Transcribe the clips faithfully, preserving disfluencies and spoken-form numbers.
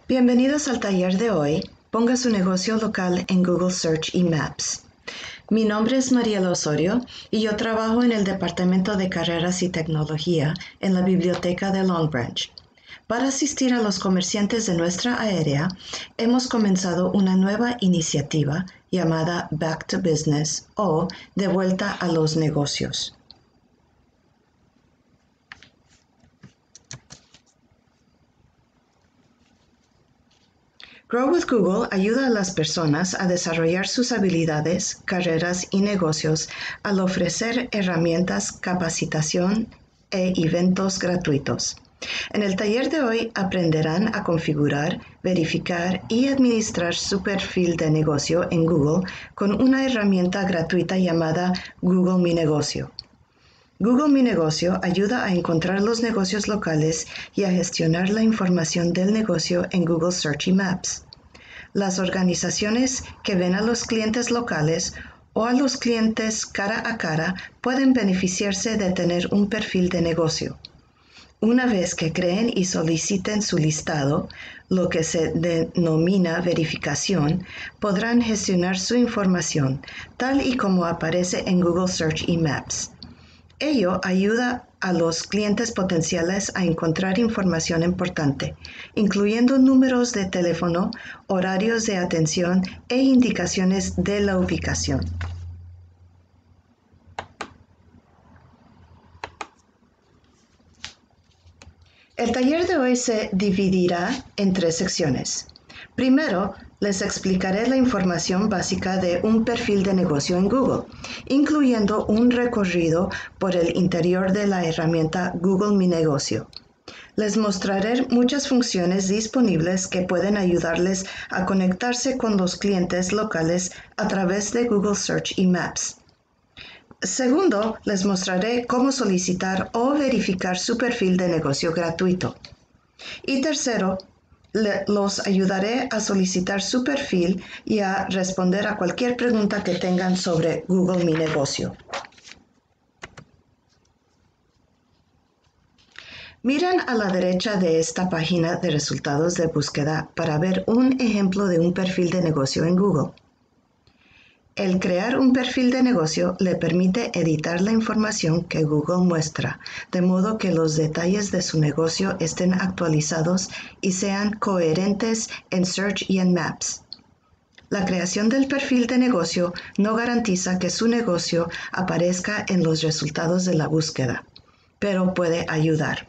Bienvenidos al taller de hoy. Ponga su negocio local en Google Search y Maps. Mi nombre es Mariela Osorio y yo trabajo en el Departamento de Carreras y Tecnología en la Biblioteca de Long Branch. Para asistir a los comerciantes de nuestra área, hemos comenzado una nueva iniciativa llamada Back to Business o De vuelta a los negocios. Grow with Google ayuda a las personas a desarrollar sus habilidades, carreras y negocios al ofrecer herramientas, capacitación e eventos gratuitos. En el taller de hoy aprenderán a configurar, verificar y administrar su perfil de negocio en Google con una herramienta gratuita llamada Google Mi Negocio. Google Mi Negocio ayuda a encontrar los negocios locales y a gestionar la información del negocio en Google Search y Maps. Las organizaciones que ven a los clientes locales o a los clientes cara a cara pueden beneficiarse de tener un perfil de negocio. Una vez que creen y soliciten su listado, lo que se denomina verificación, podrán gestionar su información, tal y como aparece en Google Search y Maps. Ello ayuda a los clientes potenciales a encontrar información importante, incluyendo números de teléfono, horarios de atención e indicaciones de la ubicación. El taller de hoy se dividirá en tres secciones. Primero, les explicaré la información básica de un perfil de negocio en Google, incluyendo un recorrido por el interior de la herramienta Google Mi Negocio. Les mostraré muchas funciones disponibles que pueden ayudarles a conectarse con los clientes locales a través de Google Search y Maps. Segundo, les mostraré cómo solicitar o verificar su perfil de negocio gratuito. Y tercero, Le, los ayudaré a solicitar su perfil y a responder a cualquier pregunta que tengan sobre Google Mi Negocio. Miren a la derecha de esta página de resultados de búsqueda para ver un ejemplo de un perfil de negocio en Google. El crear un perfil de negocio le permite editar la información que Google muestra, de modo que los detalles de su negocio estén actualizados y sean coherentes en Search y en Maps. La creación del perfil de negocio no garantiza que su negocio aparezca en los resultados de la búsqueda, pero puede ayudar.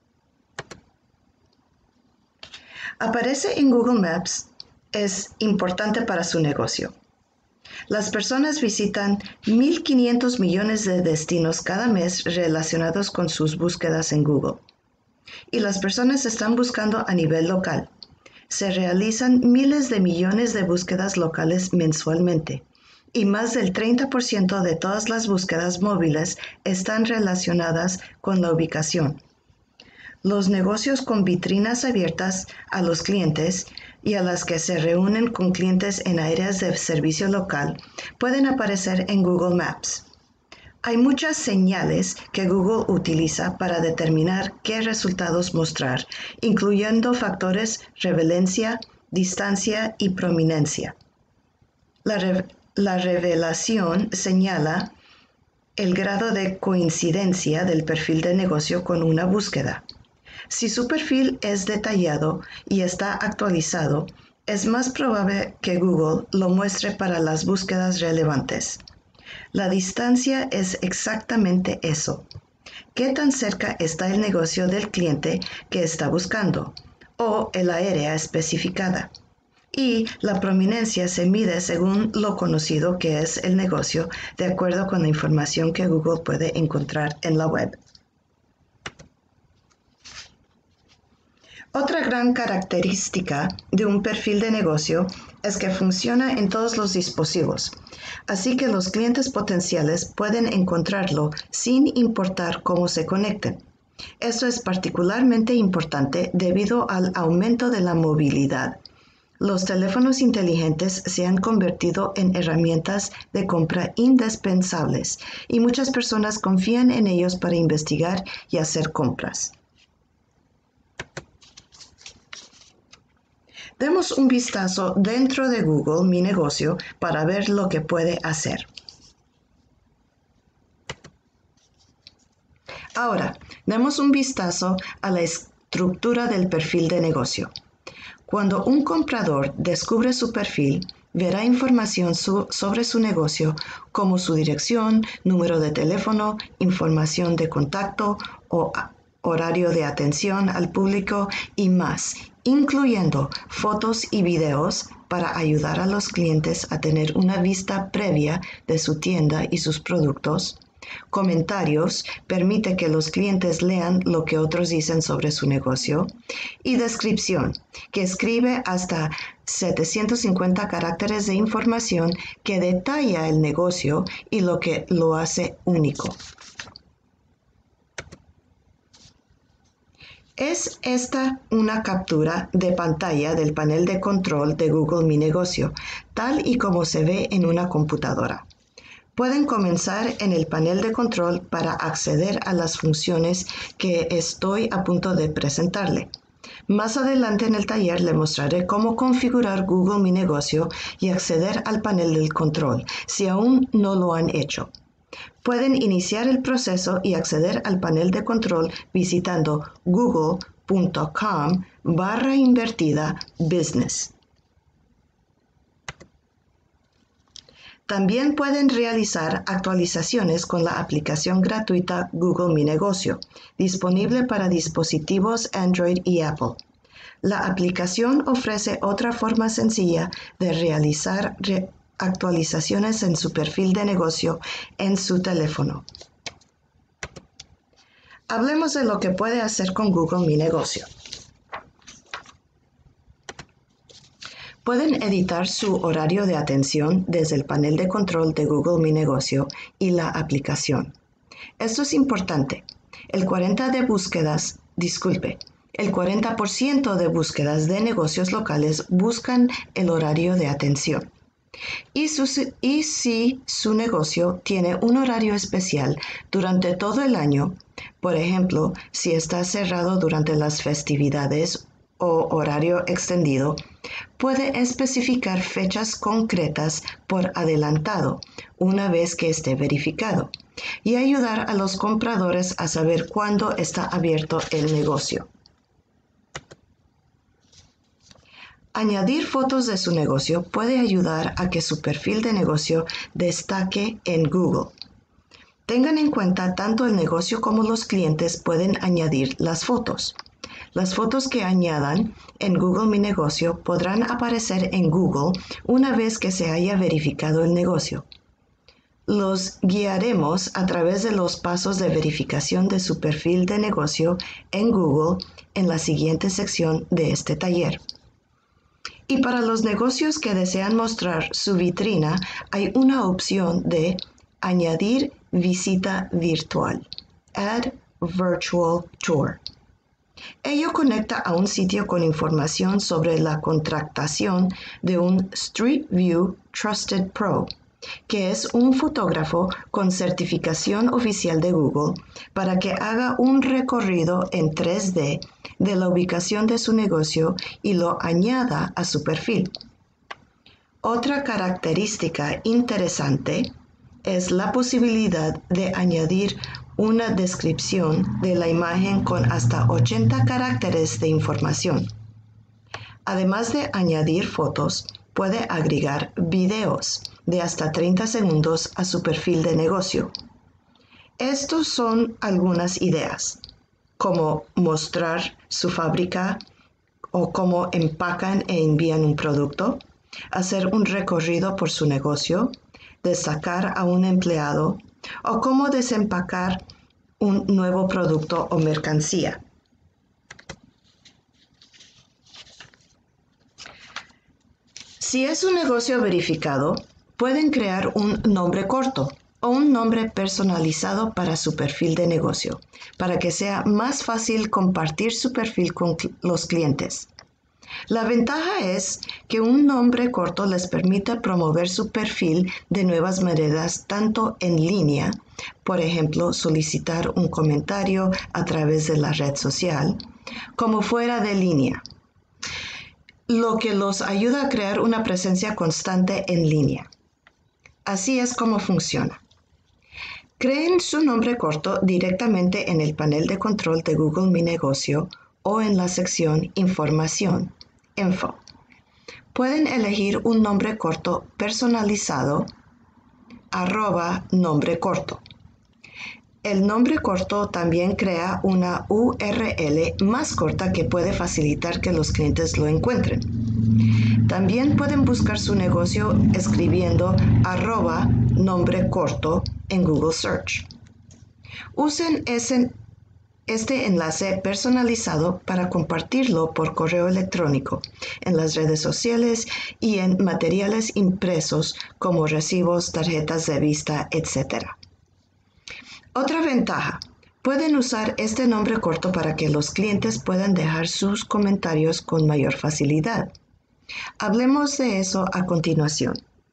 Aparece en Google Maps es importante para su negocio. Las personas visitan mil quinientos millones de destinos cada mes relacionados con sus búsquedas en Google. Y las personas están buscando a nivel local. Se realizan miles de millones de búsquedas locales mensualmente, y más del treinta por ciento de todas las búsquedas móviles están relacionadas con la ubicación. Los negocios con vitrinas abiertas a los clientes y a las que se reúnen con clientes en áreas de servicio local pueden aparecer en Google Maps. Hay muchas señales que Google utiliza para determinar qué resultados mostrar, incluyendo factores relevancia, distancia y prominencia. La, re- la revelación señala el grado de coincidencia del perfil de negocio con una búsqueda. Si su perfil es detallado y está actualizado, es más probable que Google lo muestre para las búsquedas relevantes. La distancia es exactamente eso. ¿Qué tan cerca está el negocio del cliente que está buscando? O el área especificada. Y la prominencia se mide según lo conocido que es el negocio, de acuerdo con la información que Google puede encontrar en la web. Otra gran característica de un perfil de negocio es que funciona en todos los dispositivos, así que los clientes potenciales pueden encontrarlo sin importar cómo se conecten. Esto es particularmente importante debido al aumento de la movilidad. Los teléfonos inteligentes se han convertido en herramientas de compra indispensables y muchas personas confían en ellos para investigar y hacer compras. Demos un vistazo dentro de Google Mi Negocio para ver lo que puede hacer. Ahora, demos un vistazo a la estructura del perfil de negocio. Cuando un comprador descubre su perfil, verá información su- sobre su negocio como su dirección, número de teléfono, información de contacto o a- horario de atención al público y más, incluyendo fotos y videos para ayudar a los clientes a tener una vista previa de su tienda y sus productos. Comentarios permite que los clientes lean lo que otros dicen sobre su negocio. Y descripción, que escribe hasta setecientos cincuenta caracteres de información que detalla el negocio y lo que lo hace único. Es esta una captura de pantalla del panel de control de Google Mi Negocio, tal y como se ve en una computadora. Pueden comenzar en el panel de control para acceder a las funciones que estoy a punto de presentarle. Más adelante en el taller le mostraré cómo configurar Google Mi Negocio y acceder al panel del control, si aún no lo han hecho. Pueden iniciar el proceso y acceder al panel de control visitando google.com barra invertida business. También pueden realizar actualizaciones con la aplicación gratuita Google Mi Negocio, disponible para dispositivos Android y Apple. La aplicación ofrece otra forma sencilla de realizar re- actualizaciones en su perfil de negocio en su teléfono. Hablemos de lo que puede hacer con Google Mi Negocio. Pueden editar su horario de atención desde el panel de control de Google Mi Negocio y la aplicación. Esto es importante. El cuarenta de búsquedas, disculpe, el cuarenta por ciento de búsquedas de negocios locales buscan el horario de atención. Y, su, y si su negocio tiene un horario especial durante todo el año, por ejemplo, si está cerrado durante las festividades o horario extendido, puede especificar fechas concretas por adelantado una vez que esté verificado y ayudar a los compradores a saber cuándo está abierto el negocio. Añadir fotos de su negocio puede ayudar a que su perfil de negocio destaque en Google. Tengan en cuenta tanto el negocio como los clientes pueden añadir las fotos. Las fotos que añadan en Google Mi Negocio podrán aparecer en Google una vez que se haya verificado el negocio. Los guiaremos a través de los pasos de verificación de su perfil de negocio en Google en la siguiente sección de este taller. Y para los negocios que desean mostrar su vitrina, hay una opción de añadir visita virtual, Add Virtual Tour. Ello conecta a un sitio con información sobre la contratación de un Street View Trusted Pro, que es un fotógrafo con certificación oficial de Google para que haga un recorrido en tres D de la ubicación de su negocio y lo añada a su perfil. Otra característica interesante es la posibilidad de añadir una descripción de la imagen con hasta ochenta caracteres de información. Además de añadir fotos, puede agregar videos de hasta treinta segundos a su perfil de negocio. Estos son algunas ideas, como mostrar su fábrica o cómo empacan e envían un producto, hacer un recorrido por su negocio, destacar a un empleado o cómo desempacar un nuevo producto o mercancía. Si es un negocio verificado, pueden crear un nombre corto o un nombre personalizado para su perfil de negocio, para que sea más fácil compartir su perfil con los clientes. La ventaja es que un nombre corto les permite promover su perfil de nuevas maneras tanto en línea, por ejemplo, solicitar un comentario a través de la red social, como fuera de línea. lo que los ayuda a crear una presencia constante en línea. Así es como funciona. Creen su nombre corto directamente en el panel de control de Google Mi Negocio o en la sección Información, Info. Pueden elegir un nombre corto personalizado, arroba nombre corto. El nombre corto también crea una U R L más corta que puede facilitar que los clientes lo encuentren. También pueden buscar su negocio escribiendo arroba nombre corto en Google Search. Usen ese, este enlace personalizado para compartirlo por correo electrónico, en las redes sociales y en materiales impresos como recibos, tarjetas de vista, etcétera. Otra ventaja, pueden usar este nombre corto para que los clientes puedan dejar sus comentarios con mayor facilidad. Hablemos de eso a continuación.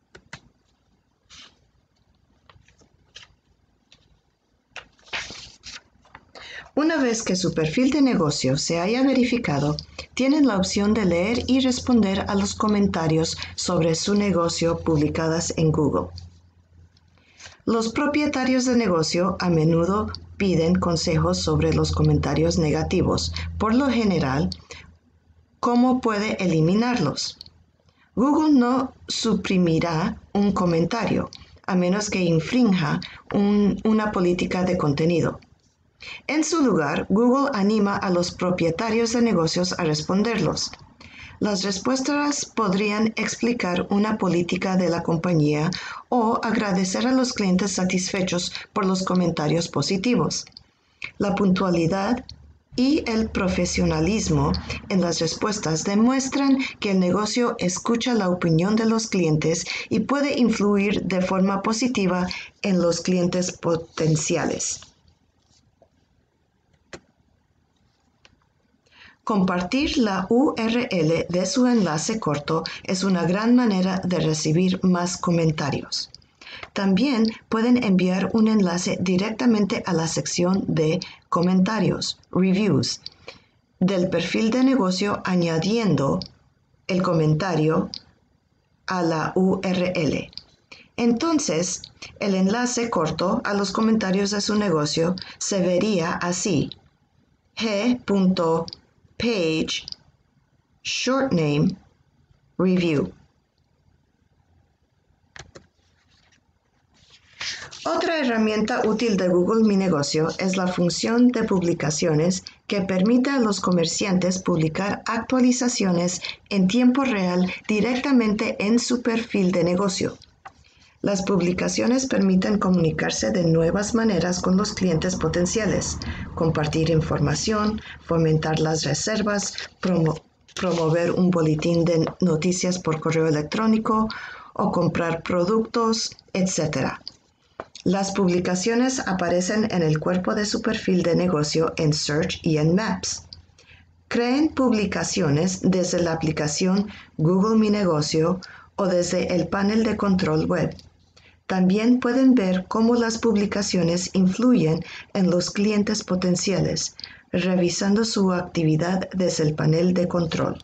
Una vez que su perfil de negocio se haya verificado, tienen la opción de leer y responder a los comentarios sobre su negocio publicadas en Google. Los propietarios de negocio a menudo piden consejos sobre los comentarios negativos. Por lo general, ¿cómo puede eliminarlos? Google no suprimirá un comentario, a menos que infrinja un, una política de contenido. En su lugar, Google anima a los propietarios de negocios a responderlos. Las respuestas podrían explicar una política de la compañía o agradecer a los clientes satisfechos por los comentarios positivos. La puntualidad y el profesionalismo en las respuestas demuestran que el negocio escucha la opinión de los clientes y puede influir de forma positiva en los clientes potenciales. Compartir la U R L de su enlace corto es una gran manera de recibir más comentarios. También pueden enviar un enlace directamente a la sección de comentarios, reviews, del perfil de negocio añadiendo el comentario a la U R L. Entonces, el enlace corto a los comentarios de su negocio se vería así: g.page short name review. Otra herramienta útil de Google Mi Negocio es la función de publicaciones que permite a los comerciantes publicar actualizaciones en tiempo real directamente en su perfil de negocio. Las publicaciones permiten comunicarse de nuevas maneras con los clientes potenciales, compartir información, fomentar las reservas, promo- promover un boletín de noticias por correo electrónico o comprar productos, etcétera. Las publicaciones aparecen en el cuerpo de su perfil de negocio en Search y en Maps. Creen publicaciones desde la aplicación Google Mi Negocio o desde el panel de control web. También pueden ver cómo las publicaciones influyen en los clientes potenciales, revisando su actividad desde el panel de control.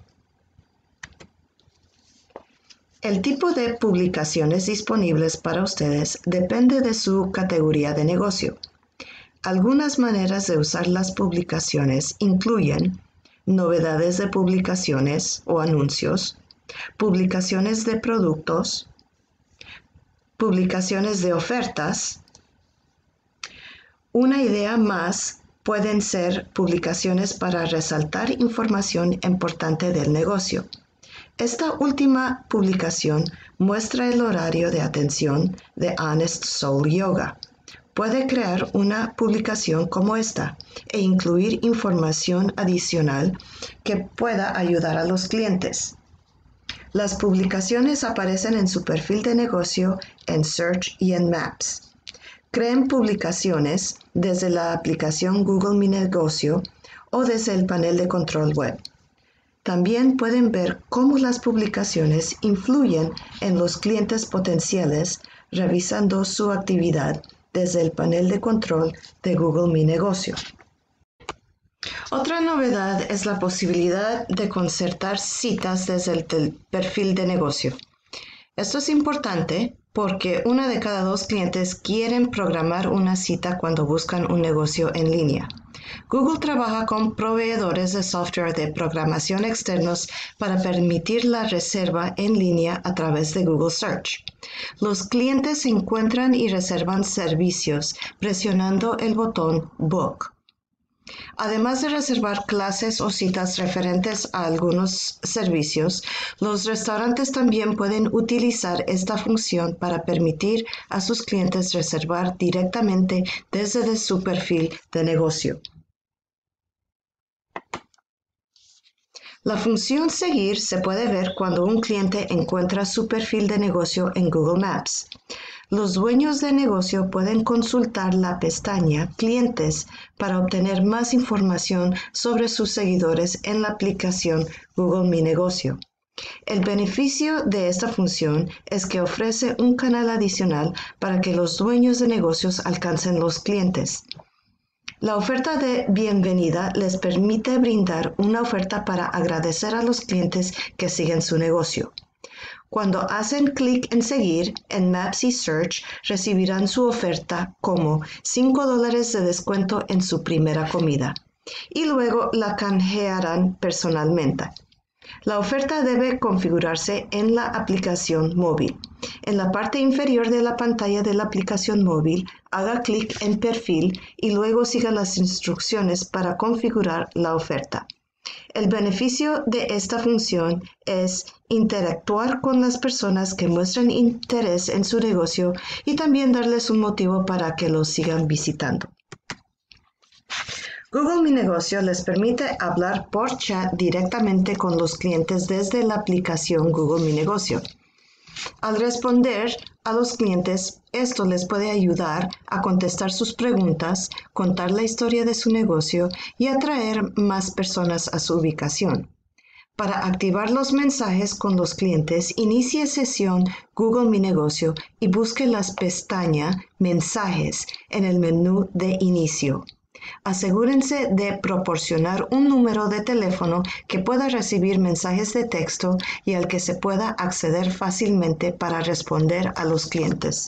El tipo de publicaciones disponibles para ustedes depende de su categoría de negocio. Algunas maneras de usar las publicaciones incluyen novedades de publicaciones o anuncios, publicaciones de productos, publicaciones de ofertas. Una idea más pueden ser publicaciones para resaltar información importante del negocio. Esta última publicación muestra el horario de atención de Honest Soul Yoga. Puede crear una publicación como esta e incluir información adicional que pueda ayudar a los clientes. Las publicaciones aparecen en su perfil de negocio en Search y en Maps. Creen publicaciones desde la aplicación Google Mi Negocio o desde el panel de control web. También pueden ver cómo las publicaciones influyen en los clientes potenciales revisando su actividad desde el panel de control de Google Mi Negocio. Otra novedad es la posibilidad de concertar citas desde el perfil de negocio. Esto es importante porque una de cada dos clientes quieren programar una cita cuando buscan un negocio en línea. Google trabaja con proveedores de software de programación externos para permitir la reserva en línea a través de Google Search. Los clientes encuentran y reservan servicios presionando el botón Book. Además de reservar clases o citas referentes a algunos servicios, los restaurantes también pueden utilizar esta función para permitir a sus clientes reservar directamente desde su perfil de negocio. La función Seguir se puede ver cuando un cliente encuentra su perfil de negocio en Google Maps. Los dueños de negocio pueden consultar la pestaña Clientes para obtener más información sobre sus seguidores en la aplicación Google Mi Negocio. El beneficio de esta función es que ofrece un canal adicional para que los dueños de negocios alcancen los clientes. La oferta de bienvenida les permite brindar una oferta para agradecer a los clientes que siguen su negocio. Cuando hacen clic en Seguir en Maps y Search, recibirán su oferta como cinco dólares de descuento en su primera comida y luego la canjearán personalmente. La oferta debe configurarse en la aplicación móvil. En la parte inferior de la pantalla de la aplicación móvil, haga clic en Perfil y luego siga las instrucciones para configurar la oferta. El beneficio de esta función es interactuar con las personas que muestran interés en su negocio y también darles un motivo para que los sigan visitando. Google Mi Negocio les permite hablar por chat directamente con los clientes desde la aplicación Google Mi Negocio. Al responder a los clientes, esto les puede ayudar a contestar sus preguntas, contar la historia de su negocio y atraer más personas a su ubicación. Para activar los mensajes con los clientes, inicie sesión Google Mi Negocio y busque la pestaña Mensajes en el menú de inicio. Asegúrense de proporcionar un número de teléfono que pueda recibir mensajes de texto y al que se pueda acceder fácilmente para responder a los clientes.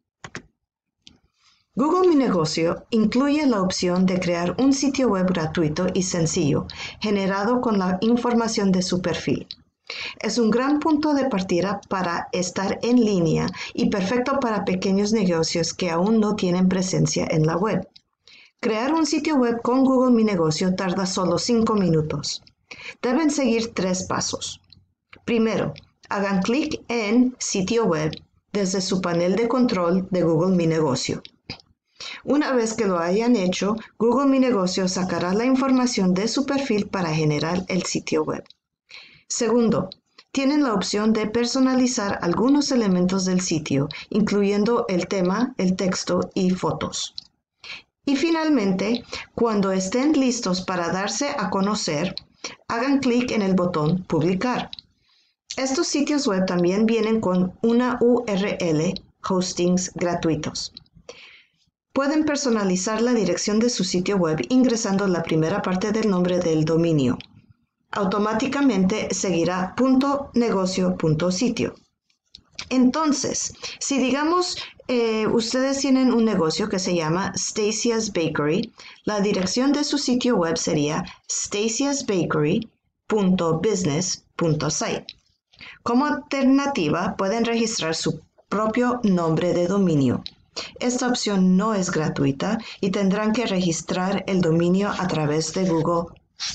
Google Mi Negocio incluye la opción de crear un sitio web gratuito y sencillo, generado con la información de su perfil. Es un gran punto de partida para estar en línea y perfecto para pequeños negocios que aún no tienen presencia en la web. Crear un sitio web con Google Mi Negocio tarda solo cinco minutos. Deben seguir tres pasos. Primero, hagan clic en Sitio web desde su panel de control de Google Mi Negocio. Una vez que lo hayan hecho, Google Mi Negocio sacará la información de su perfil para generar el sitio web. Segundo, tienen la opción de personalizar algunos elementos del sitio, incluyendo el tema, el texto y fotos. Y finalmente, cuando estén listos para darse a conocer, hagan clic en el botón Publicar. Estos sitios web también vienen con una U R L, hostings gratuitos. Pueden personalizar la dirección de su sitio web ingresando la primera parte del nombre del dominio. Automáticamente seguirá .negocio.sitio. Entonces, si digamos eh, ustedes tienen un negocio que se llama Stacia's Bakery, la dirección de su sitio web sería stacias bakery punto business punto site. Como alternativa, pueden registrar su propio nombre de dominio. Esta opción no es gratuita y tendrán que registrar el dominio a través de Google.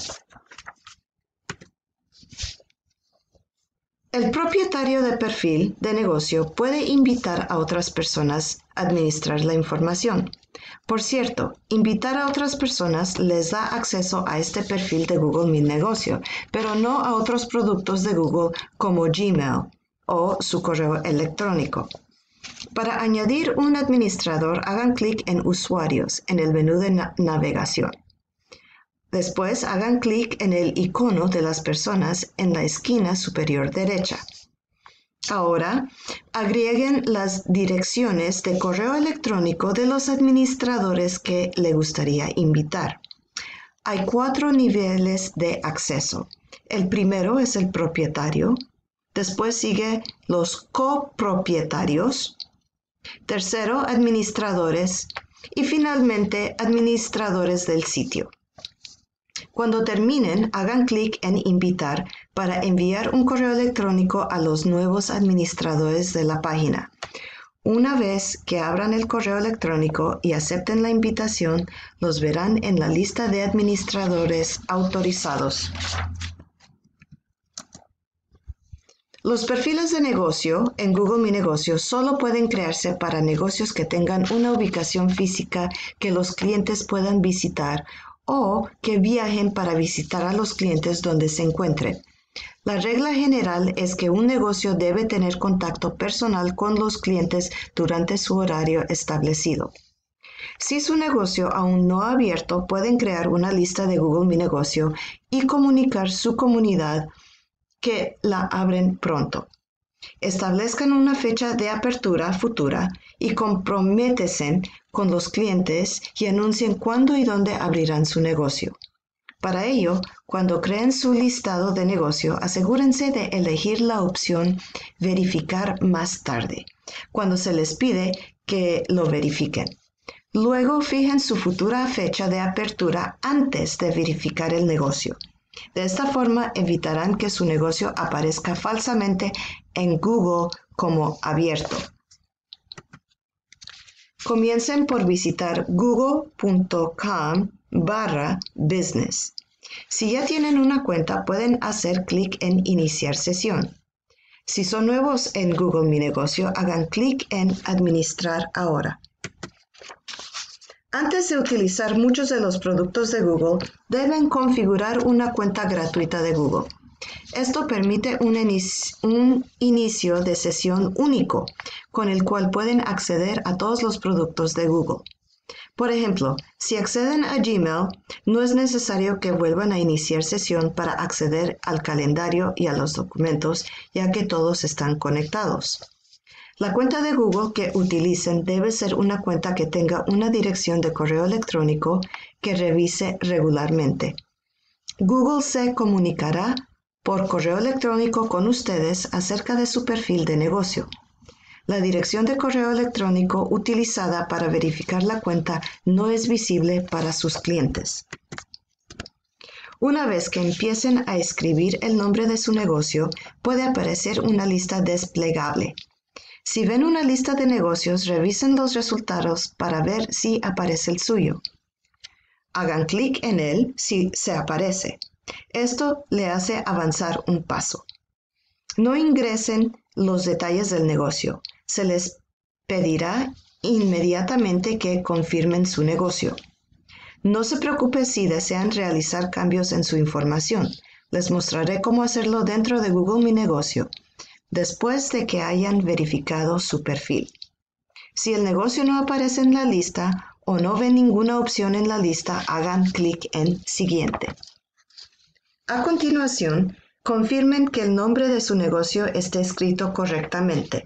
El propietario de perfil de negocio puede invitar a otras personas a administrar la información. Por cierto, invitar a otras personas les da acceso a este perfil de Google Mi Negocio, pero no a otros productos de Google como Gmail o su correo electrónico. Para añadir un administrador, hagan clic en Usuarios en el menú de na- navegación. Después hagan clic en el icono de las personas en la esquina superior derecha. Ahora, agreguen las direcciones de correo electrónico de los administradores que le gustaría invitar. Hay cuatro niveles de acceso. El primero es el propietario, después sigue los copropietarios, tercero, administradores y finalmente administradores del sitio. Cuando terminen, hagan clic en Invitar para enviar un correo electrónico a los nuevos administradores de la página. Una vez que abran el correo electrónico y acepten la invitación, los verán en la lista de administradores autorizados. Los perfiles de negocio en Google Mi Negocio solo pueden crearse para negocios que tengan una ubicación física que los clientes puedan visitar o que viajen para visitar a los clientes donde se encuentren. La regla general es que un negocio debe tener contacto personal con los clientes durante su horario establecido. Si su negocio aún no ha abierto, pueden crear una lista de Google Mi Negocio y comunicar a su comunidad que la abren pronto. Establezcan una fecha de apertura futura y comprométense con los clientes y anuncien cuándo y dónde abrirán su negocio. Para ello, cuando creen su listado de negocio, asegúrense de elegir la opción Verificar más tarde, cuando se les pide que lo verifiquen. Luego, fijen su futura fecha de apertura antes de verificar el negocio. De esta forma, evitarán que su negocio aparezca falsamente en Google como abierto. Comiencen por visitar google punto com barra business. Si ya tienen una cuenta, pueden hacer clic en Iniciar sesión. Si son nuevos en Google Mi Negocio, hagan clic en Administrar ahora. Antes de utilizar muchos de los productos de Google, deben configurar una cuenta gratuita de Google. Esto permite un, inicio, un inicio de sesión único, con el cual pueden acceder a todos los productos de Google. Por ejemplo, si acceden a Gmail, no es necesario que vuelvan a iniciar sesión para acceder al calendario y a los documentos, ya que todos están conectados. La cuenta de Google que utilicen debe ser una cuenta que tenga una dirección de correo electrónico que revise regularmente. Google se comunicará por correo electrónico con ustedes acerca de su perfil de negocio. La dirección de correo electrónico utilizada para verificar la cuenta no es visible para sus clientes. Una vez que empiecen a escribir el nombre de su negocio, puede aparecer una lista desplegable. Si ven una lista de negocios, revisen los resultados para ver si aparece el suyo. Hagan clic en él si se aparece. Esto le hace avanzar un paso. No ingresen los detalles del negocio. Se les pedirá inmediatamente que confirmen su negocio. No se preocupe si desean realizar cambios en su información. Les mostraré cómo hacerlo dentro de Google Mi Negocio, después de que hayan verificado su perfil. Si el negocio no aparece en la lista o no ven ninguna opción en la lista, hagan clic en Siguiente. A continuación, confirmen que el nombre de su negocio esté escrito correctamente.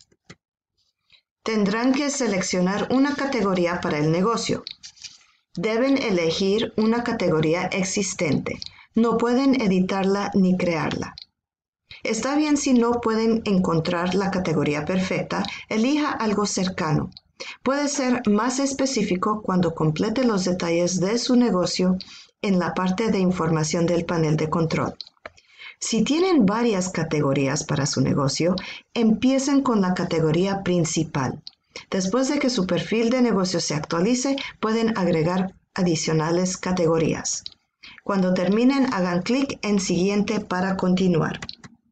Tendrán que seleccionar una categoría para el negocio. Deben elegir una categoría existente. No pueden editarla ni crearla. Está bien si no pueden encontrar la categoría perfecta, elija algo cercano. Puede ser más específico cuando complete los detalles de su negocio en la parte de información del panel de control. Si tienen varias categorías para su negocio, empiecen con la categoría principal. Después de que su perfil de negocio se actualice, pueden agregar adicionales categorías. Cuando terminen, hagan clic en Siguiente para continuar.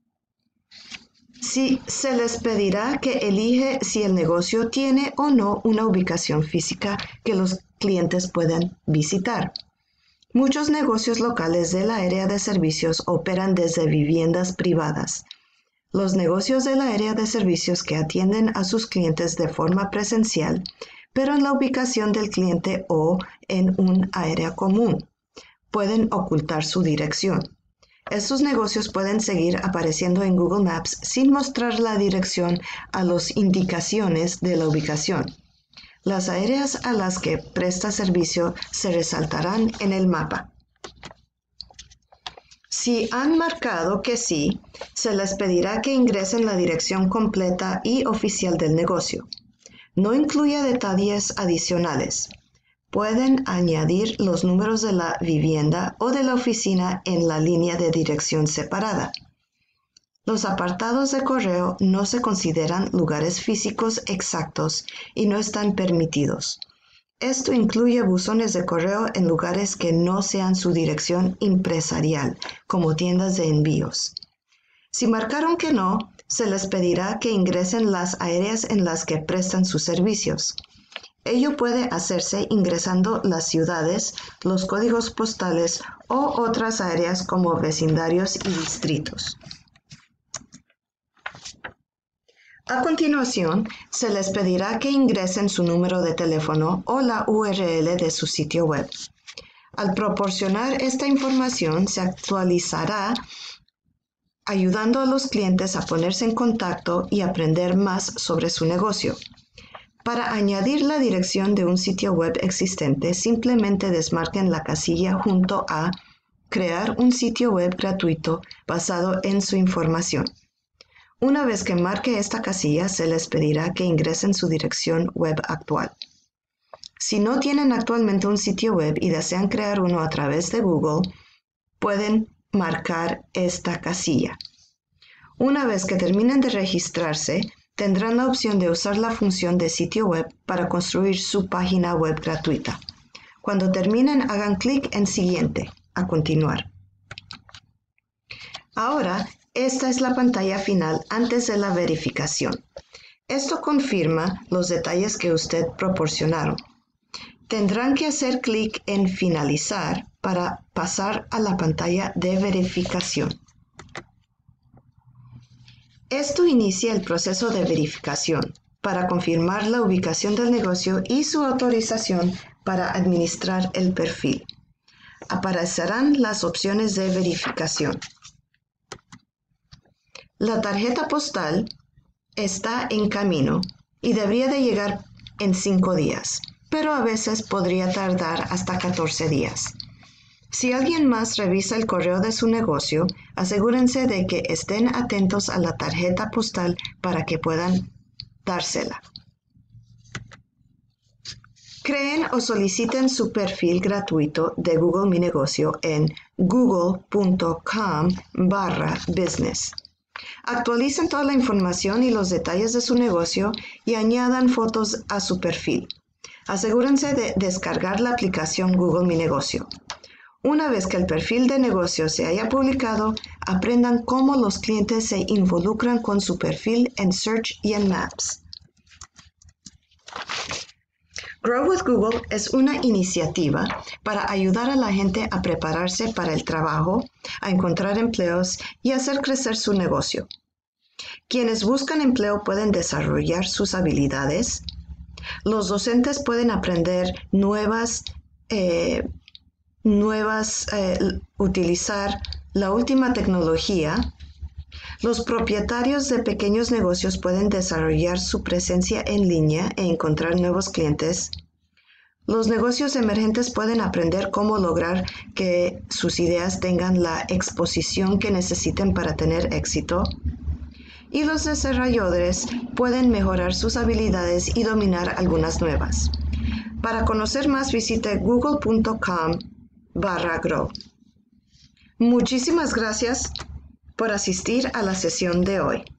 Si se les pedirá que elige si el negocio tiene o no una ubicación física que los clientes puedan visitar. Muchos negocios locales del área de servicios operan desde viviendas privadas. Los negocios del área de servicios que atienden a sus clientes de forma presencial, pero en la ubicación del cliente o en un área común, pueden ocultar su dirección. Estos negocios pueden seguir apareciendo en Google Maps sin mostrar la dirección a las indicaciones de la ubicación. Las áreas a las que presta servicio se resaltarán en el mapa. Si han marcado que sí, se les pedirá que ingresen la dirección completa y oficial del negocio. No incluya detalles adicionales. Pueden añadir los números de la vivienda o de la oficina en la línea de dirección separada. Los apartados de correo no se consideran lugares físicos exactos y no están permitidos. Esto incluye buzones de correo en lugares que no sean su dirección empresarial, como tiendas de envíos. Si marcaron que no, se les pedirá que ingresen las áreas en las que prestan sus servicios. Ello puede hacerse ingresando las ciudades, los códigos postales o otras áreas como vecindarios y distritos. A continuación, se les pedirá que ingresen su número de teléfono o la U R L de su sitio web. Al proporcionar esta información, se actualizará ayudando a los clientes a ponerse en contacto y aprender más sobre su negocio. Para añadir la dirección de un sitio web existente, simplemente desmarquen la casilla junto a Crear un sitio web gratuito basado en su información. Una vez que marque esta casilla, se les pedirá que ingresen su dirección web actual. Si no tienen actualmente un sitio web y desean crear uno a través de Google, pueden marcar esta casilla. Una vez que terminen de registrarse, tendrán la opción de usar la función de sitio web para construir su página web gratuita. Cuando terminen, hagan clic en Siguiente, a continuar. Ahora, esta es la pantalla final antes de la verificación. Esto confirma los detalles que usted proporcionaron. Tendrán que hacer clic en Finalizar para pasar a la pantalla de verificación. Esto inicia el proceso de verificación para confirmar la ubicación del negocio y su autorización para administrar el perfil. Aparecerán las opciones de verificación. La tarjeta postal está en camino y debería de llegar en cinco días, pero a veces podría tardar hasta catorce días. Si alguien más revisa el correo de su negocio, asegúrense de que estén atentos a la tarjeta postal para que puedan dársela. Creen o soliciten su perfil gratuito de Google Mi Negocio en google punto com barra business. Actualicen toda la información y los detalles de su negocio y añadan fotos a su perfil. Asegúrense de descargar la aplicación Google Mi Negocio. Una vez que el perfil de negocio se haya publicado, aprendan cómo los clientes se involucran con su perfil en Search y en Maps. Grow with Google es una iniciativa para ayudar a la gente a prepararse para el trabajo, a encontrar empleos y hacer crecer su negocio. Quienes buscan empleo pueden desarrollar sus habilidades. Los docentes pueden aprender nuevas, eh, nuevas, eh, utilizar la última tecnología. Los propietarios de pequeños negocios pueden desarrollar su presencia en línea e encontrar nuevos clientes. Los negocios emergentes pueden aprender cómo lograr que sus ideas tengan la exposición que necesiten para tener éxito. Y los desarrolladores pueden mejorar sus habilidades y dominar algunas nuevas. Para conocer más, visite google punto com barra grow. Muchísimas gracias por asistir a la sesión de hoy.